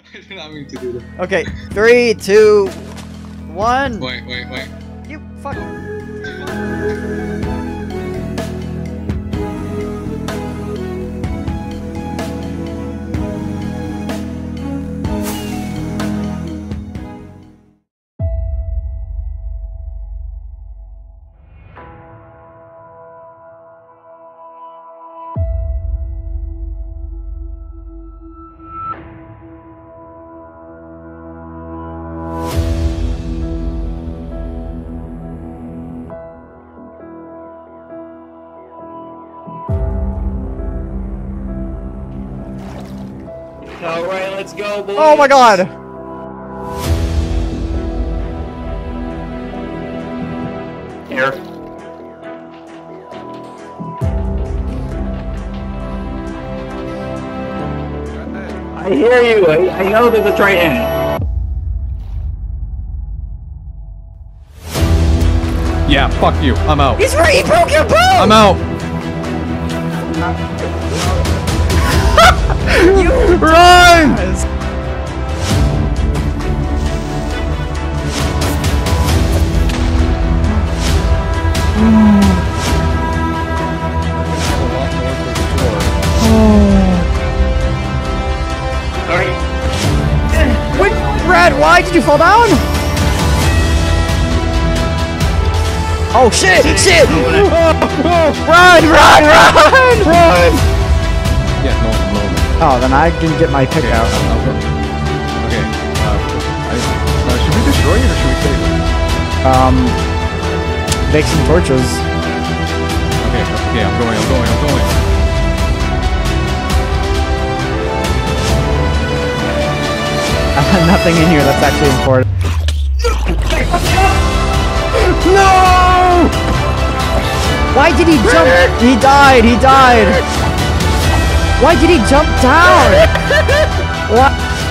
I did not mean to do that. Okay, 3, 2, 1. Wait. You fuck. Alright, let's go, boys. Oh my god! Here. I hear you. I know there's a train. Yeah, fuck you. I'm out. He's right, he broke your bone! I'm out. You Run! Sorry. Wait, Brad, why did you fall down? Oh shit! Shit! Run! Yeah, no. Oh, then I can get my pick out. Okay. Should we destroy it or should we save it? Make some torches. Okay, I'm going. Nothing in here that's actually important. No! Why did he jump? He died. Why did he jump down? What?